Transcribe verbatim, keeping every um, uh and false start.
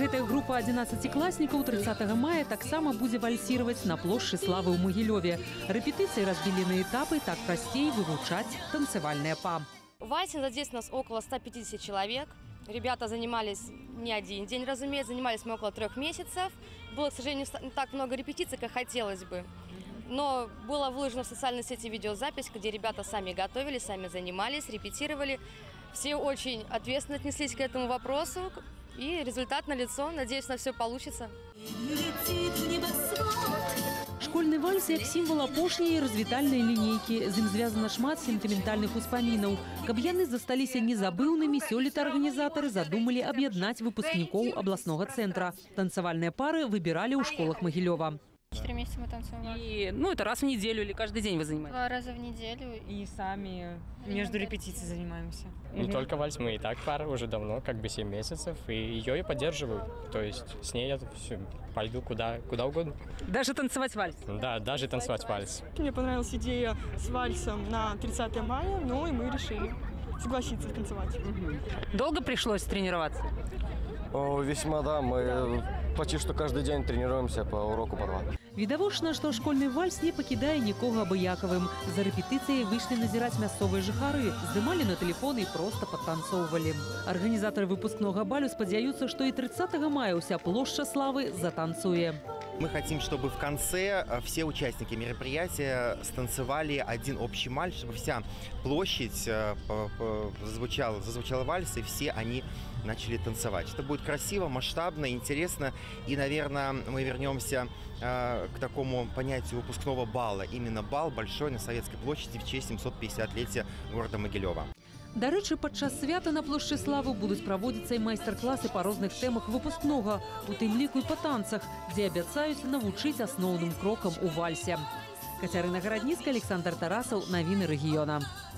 Гэтая група адзінаццацікласнікаў трыццатага мая таксама будзе вальсировать на плошчы славы ў Магілёве. Рэпетыцыі разбілі на этапы, так прасцей вывучаць танцевальное па. Вальсинг здесь у нас около ста пятидесяти человек. Ребята занимались не один день, разумеется, занимались мы около трех месяцев. Было, к сожалению, не так много репетиций, как хотелось бы. Но была выложена в социальной сети видеозапись, где ребята сами готовили, сами занимались, репетировали. Все очень ответственно отнеслись к этому вопросу. И результат налицо. Надеюсь, на все получится. Школьны вальс як сімвал апошняй развітальнай лінейкі. З ім звязана шмат сентыментальных успамінаў. Каб яны засталіся незабыўнымі, сёлета арганізатары задумалі аб'яднаць выпускнікоў абласнога цэнтра. Танцевальные пары выбирали ў школах Магілёва. Четыре месяца мы танцуем. И, ну, это раз в неделю или каждый день вы занимаетесь? Два раза в неделю. И сами между репетицией занимаемся. Не угу. только вальс, мы и так пара уже давно, как бы семь месяцев, и ее я поддерживаю. То есть с ней я все, пойду куда, куда угодно. Даже танцевать вальс? Да, даже танцевать вальс. Мне понравилась идея с вальсом на тридцатое мая, ну и мы решили согласиться танцевать. Угу. Долго пришлось тренироваться? О, весьма, да. Мы почти что каждый день тренируемся по уроку по два. Відавочна, што школьны вальс не пакідае нікога абыякавым. За рэпетыцыяй выйшлі назіраць мясцовыя жыхары, здымалі на тэлефоны і проста падтанцоўвалі. Арганізатары выпускнога балю спадзяюцца, што і трыццатага мая ўся плошча славы затанцуе. Мы хотим, чтобы в конце все участники мероприятия станцевали один общий вальс, чтобы вся площадь зазвучала, зазвучала вальс, и все они начали танцевать. Это будет красиво, масштабно, интересно. И, наверное, мы вернемся э, к такому понятию выпускного бала. Именно бал большой на Советской площади в честь семисотпятидесятилетия города Могилева. Дарэчы, падчас свята на плошчы славы будуць праводзіцца і майстар-класы па розных тэмах выпускнога, у тым ліку і па танцах, дзе абяцаюць навучыць асноўным крокам у вальсе. Кацярына Гарадніцкая, Александр Тарасаў, навіны рэгіёна.